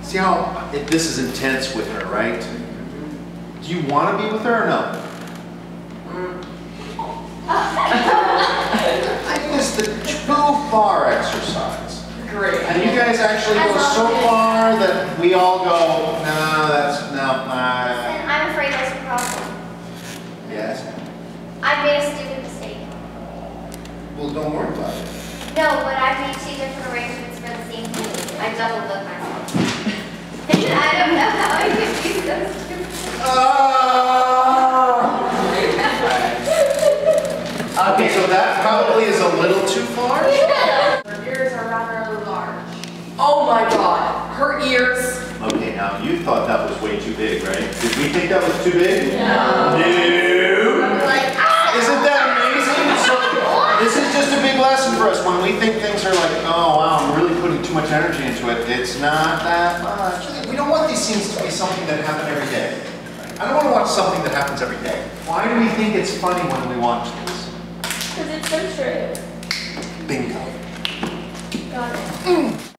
See how this is intense with her, right? Do you want to be with her or no? I think it's the too far exercise. Great. And you guys actually go so far that we all go, no, that's, no, And I'm afraid there's a problem. Yes? I made a stupid mistake. Well, don't worry about it. No, but I made 2 different arrangements for the same thing. I double booked myself. I don't know how I could be so stupid. Okay, so that probably is a little too far. Her ears are rather large. Oh my god, her ears. Okay, now you thought that was way too big, right? Did we think that was too big? No. No. Like, Isn't that amazing? So this is just a big lesson for us. When we think things are like, oh wow, I'm really putting too much energy into it, it's not that much. We don't want these scenes to be something that happen every day. I don't want to watch something that happens every day. Why do we think it's funny when we watch this? because it's so true. Bingo. Got it.